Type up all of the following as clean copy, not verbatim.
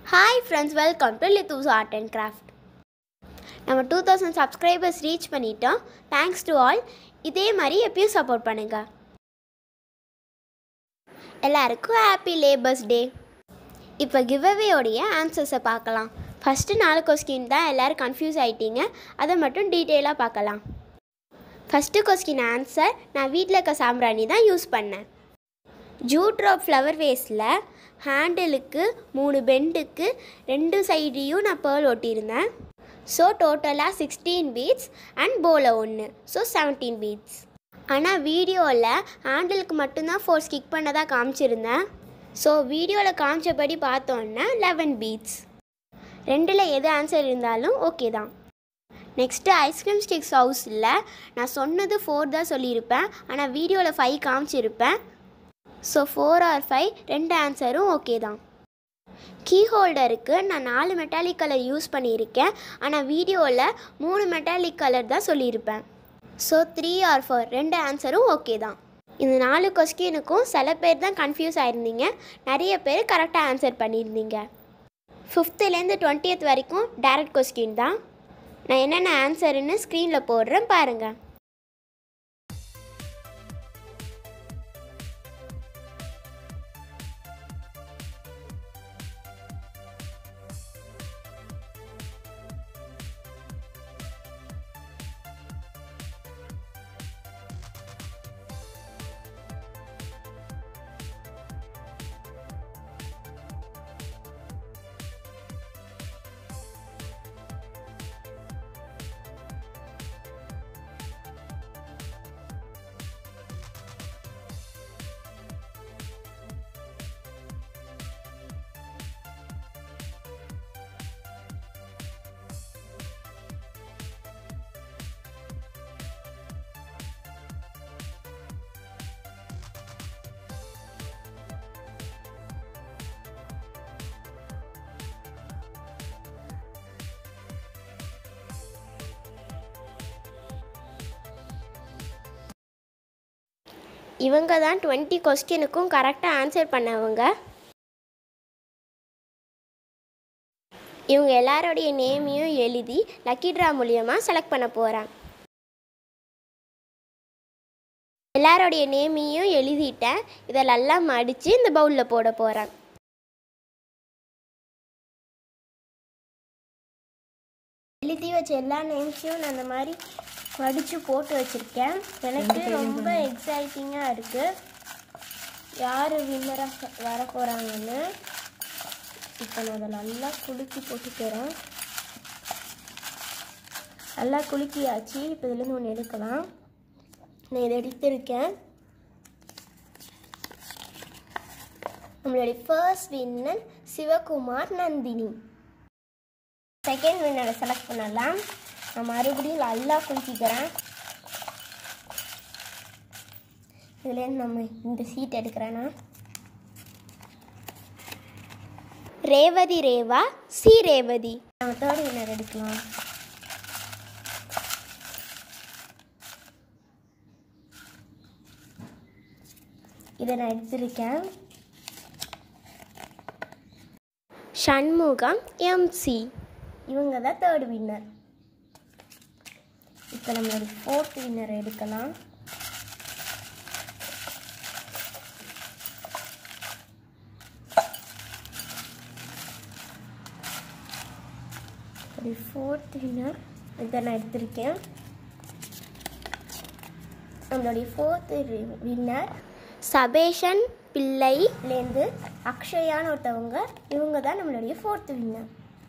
Hi friends, welcome to Lithu's Art and Craft. நம்ம 2000 subscribers reach பண்ணிட்டோம். Thanks to all. இதே மாதிரி எப்பயும் சப்போர்ட் பண்ணுங்க. எல்லாருக்கும் ஹாப்பி லேபர்ஸ் டே. இப்போ giveaway உடைய ஆன்சர்ஸை பார்க்கலாம். ஃபஸ்ட்டு 4 கொஸ்டின் தான் எல்லோரும் கன்ஃபியூஸ் ஆகிட்டீங்க. அதை மட்டும் டீட்டெயிலாக பார்க்கலாம். ஃபஸ்ட்டு கொஸ்டின் ஆன்சர் நான் வீட்டில் இருக்க சாம்பிராணி தான் யூஸ் பண்ணேன். ஜூட் ட்ராப் ஃப்ளவர் வேஸில் ஹேண்டிலுக்கு 3 பெண்டுக்கு 2 சைடையும் நான் பேர்ல் ஒட்டியிருந்தேன். ஸோ டோட்டலாக 16 பீட்ஸ் அண்ட் போவில் 1, ஸோ 17 பீட்ஸ். ஆனால் வீடியோவில் ஹேண்டிலுக்கு மட்டும்தான் 4 ஸ்டிக் பண்ணதாக காமிச்சிருந்தேன். ஸோ வீடியோவில் காமிச்சபடி பார்த்தோன்னா 11 பீட்ஸ். 2ல் எது ஆன்சர் இருந்தாலும் ஓகே தான். நெக்ஸ்ட்டு ஐஸ்கிரீம் ஸ்டிக்ஸ் ஹவுஸில் நான் சொன்னது 4 தான் சொல்லியிருப்பேன். ஆனால் வீடியோவில் 5 காமிச்சிருப்பேன். ஸோ 4 or 5 2 ஆன்சரும் ஓகே தான். கீ ஹோல்டருக்கு நான் 4 மெட்டாலிக் கலர் யூஸ் பண்ணியிருக்கேன். ஆனால் வீடியோவில் 3 மெட்டாலிக் கலர் தான் சொல்லியிருப்பேன். ஸோ 3 or 4 2 ஆன்சரும் ஓகே தான். இந்த 4 கொஸ்டினுக்கும் சில பேர் தான் கன்ஃபியூஸ் ஆகிருந்தீங்க. நிறைய பேர் கரெக்டாக ஆன்சர் பண்ணியிருந்தீங்க. 5th-லேருந்து 20th வரைக்கும் டைரக்ட் கொஸ்டின் தான். நான் என்னென்ன ஆன்சருன்னு ஸ்க்ரீனில் போடுறேன் பாருங்கள். இவங்க தான் 20 கொஸ்டினுக்கும் கரெக்டாக ஆன்சர் பண்ணவங்க. இவங்க எல்லாரோடைய நேமையும் எழுதி லக்கி ட்ரா மூலியமாக செலக்ட் பண்ண போகிறேன். எல்லாரோடைய நேமையும் எழுதிட்டேன். இதெல்லாம் மடித்து இந்த பவுலில் போட போகிறேன். எழுதி வச்ச எல்லா நேம்ஸையும் நான் அந்த மாதிரி மடித்து போட்டு வச்சுருக்கேன். எனக்கு ரொம்ப எக்ஸைட்டிங்காக இருக்குது யார் வின்னராக வர போகிறாங்கன்னு. இப்போ நான் அதை நல்லா குலுக்கி போட்டுக்கிறேன். நல்லா குலுக்கியாச்சு. இப்போ இதுலேருந்து ஒன்று எடுக்கலாம். நான் இதை எடுத்திருக்கேன். நம்மளுடைய first winner Sivakumar Nandhini. Second வின்னரை செலக்ட் பண்ணலாம். நான் மறுபடியும் நல்லா குளிக்கிறேன். இதுலேருந்து நம்ம இந்த சீட் எடுக்கிறேன்னா ரேவதி ரேவா சி ரேவதி. நம்ம தேர்ட் வின்னர் எடுக்கலாம். இதை நான் எடுத்திருக்கேன். சண்முகம் எம்சி. இவங்க தான் தேர்ட் வின்னர். இப்போ நம்மளோட 4th வின்னர் எடுக்கலாம். ஒரு 4th வின்னர் இதை நான் எடுத்திருக்கேன். நம்மளுடைய 4th வின்னர் சபேஷன் பிள்ளைலேருந்து அக்ஷயான்னு ஒருத்தவங்க. இவங்க தான் நம்மளுடைய 4th வின்னர்.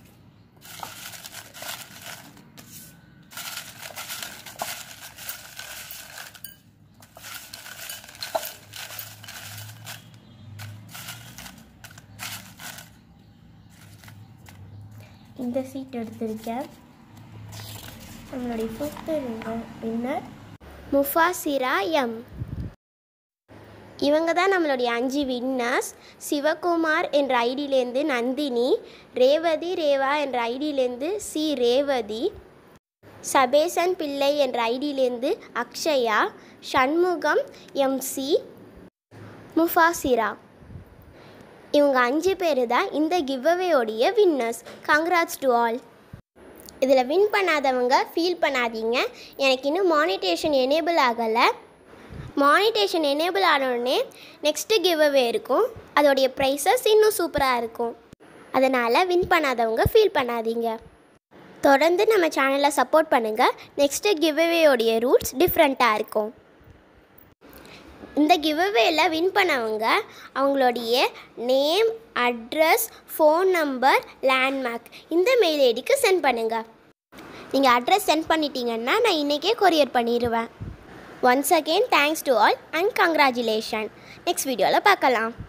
இந்த சீட் எடுத்திருக்கேன். நம்மளுடைய 5th வின்னர் முஃபாசிரா எம். இவங்க தான் நம்மளுடைய 5 வின்னர்ஸ். சிவகுமார் என்ற ஐடியிலேருந்து நந்தினி, ரேவதி ரேவா என்ற ஐடியிலேருந்து சி ரேவதி, சபேசன் பிள்ளை என்ற ஐடியிலேருந்து அக்ஷயா, சண்முகம் எம்சி, முஃபாசிரா. இவங்க 5 பேர் தான் இந்த கிவ்அவேயோடைய வின்னர்ஸ். Congrats to all. இதில் வின் பண்ணாதவங்க ஃபீல் பண்ணாதீங்க. எனக்கு இன்னும் மானிட்டேஷன் எனேபிள் ஆகலை. மானிட்டேஷன் எனேபிள் ஆனோடனே நெக்ஸ்ட்டு கிவ்அவே இருக்கும். அதோடைய ப்ரைஸஸ் இன்னும் சூப்பராக இருக்கும். அதனால் வின் பண்ணாதவங்க ஃபீல் பண்ணாதீங்க. தொடர்ந்து நம்ம சேனலை சப்போர்ட் பண்ணுங்கள். நெக்ஸ்ட்டு கிவ்அவேயோடைய ரூல்ஸ் டிஃப்ரெண்ட்டாக இருக்கும். இந்த கிவ்அவேல வின் பண்ணவங்க அவங்களுடைய name, address, phone number, landmark இந்த மெயில் ஐடிக்கு சென்ட் பண்ணுங்கள். நீங்கள் அட்ரஸ் சென்ட் பண்ணிட்டீங்கன்னா நான் இன்றைக்கே கொரியர் பண்ணிடுவேன். Once again thanks to all and congratulation. Next வீடியோவில் பார்க்கலாம்.